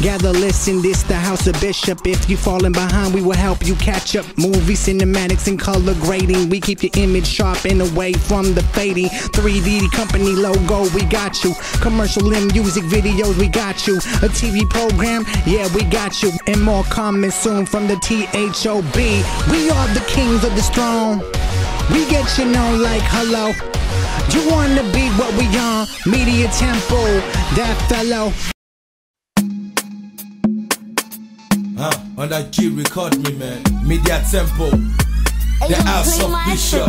Gather, listen, this the house of Bishop. If you falling behind, we will help you catch up. Movie cinematics and color grading. We keep your image sharp and away from the fading. 3D company logo, we got you. Commercial and music videos, we got you. A TV program, yeah, we got you. And more coming soon from the THOB. We are the kings of the strong. We get you known like hello. You wanna be what we are? Media Temple, that fellow. On that G, record me, man. Media Temple, the house of Bishop.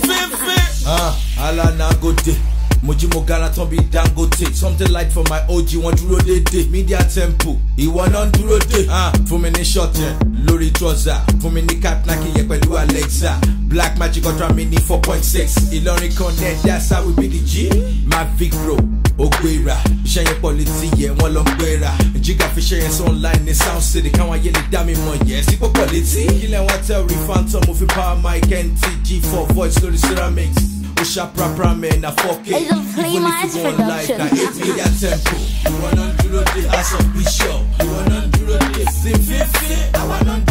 Alana Gote, Mojimo Galaton be Dangote. Something like for my OG, want to rotate. Media Temple, he want on to rotate. For me, short, Lori Trouser. For me, Cat Naki, Yepedu Alexa. Black Magic Ultra Mini 4.6. Ilori Connect, that's how we be the G. Mavic Bro, Oguera. Share policy, yeah, one long guera. Jigga for sharing online, the Sound City. Can't want yelling damn one, yes, it's quality. Killing what tell Phantom, moving power mic, NTG4 voice, to the ceramics. Usha Prapra man, a 4K. Even if you go on live, now 8 Media Temple. You want on do the house of Bishop. You want on do the Sim 50. I want on